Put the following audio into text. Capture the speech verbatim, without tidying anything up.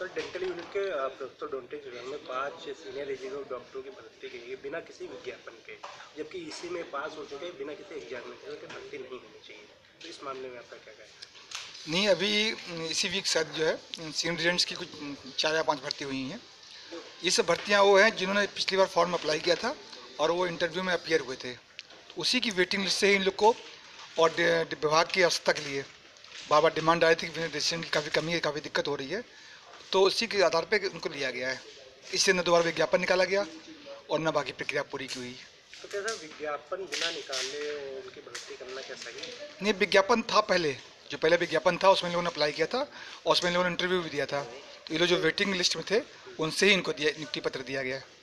Sir dental unit के professor डोंटेज विभाग में पाँच सीनियर एग्जीक्यूटिव डॉक्टरों की भर्ती की गई बिना किसी विज्ञापन के, जबकि इसी में पास हो चुके बिना किसी एग्जामिनेशन के भर्ती नहीं होनी चाहिए। तो इस मामले में आपका क्या कहना है? नहीं, अभी इसी वीक शायद जो है सीनियर रेजिडेंट्स की कुछ चार या पाँच भर्ती हुई हैं। ये सब भर्तियाँ वो हैं जिन्होंने पिछली बार फॉर्म अप्लाई किया था और वो इंटरव्यू में अपीयर हुए थे, तो उसी की वेटिंग लिस्ट से ही इन लोग को और विभाग की आवश्यकता के लिए बार बार डिमांड आई थी कि रेजिडेंट की काफ़ी कमी है, काफ़ी दिक्कत हो रही है, तो उसी के आधार पर उनको लिया गया है। इससे न दोबारा विज्ञापन निकाला गया और न बाकी प्रक्रिया पूरी की हुई। तो क्या सर विज्ञापन बिना निकाले उनकी भर्ती करना क्या सही है? नहीं, विज्ञापन था पहले, जो पहले विज्ञापन था उसमें लोगों ने अप्लाई किया था और उसमें लोगों ने इंटरव्यू भी दिया था, तो ये लोग जो वेटिंग लिस्ट में थे उनसे ही इनको दिया नियुक्ति पत्र दिया गया है।